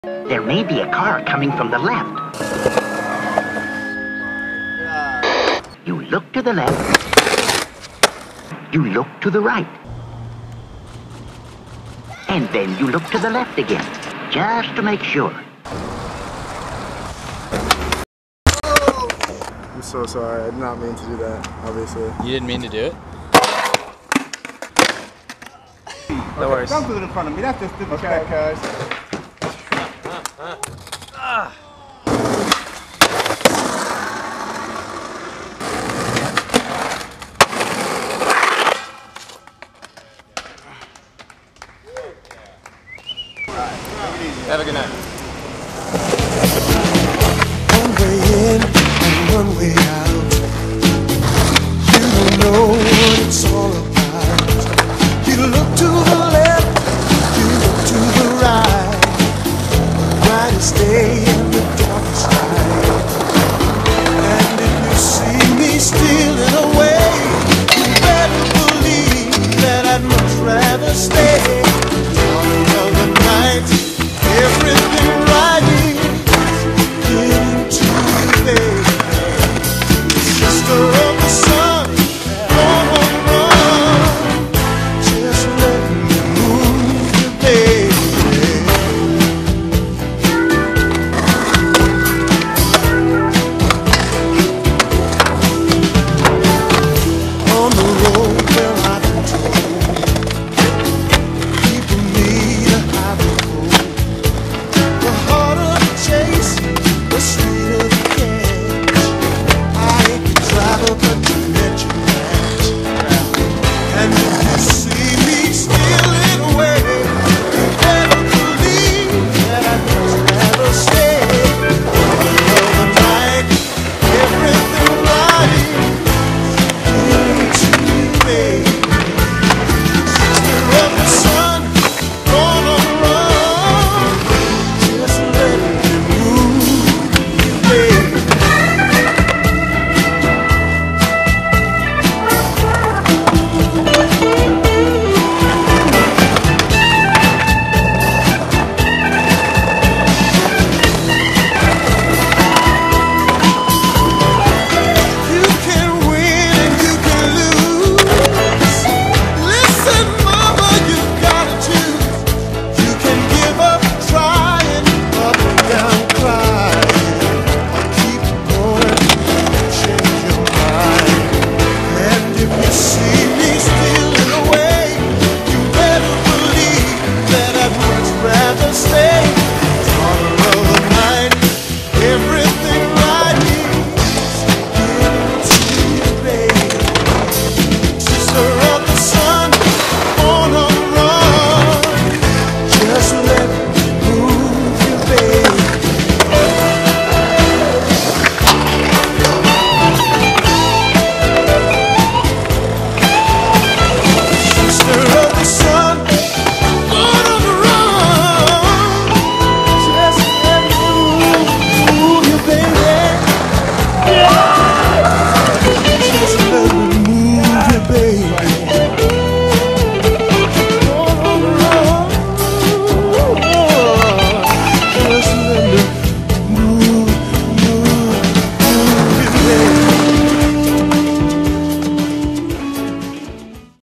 There may be a car coming from the left. You look to the left. You look to the right. And then you look to the left again, just to make sure. I'm so sorry. I did not mean to do that, obviously. You didn't mean to do it? No worries. Don't do it in front of me. That's just disrespect, cuz. Have a good night. One way in and one way out. You don't know what it's all about. You look to the left, you look to the right. Brightest day and the darkest night. And if you see me stealing away, you better believe that I'd much rather stay.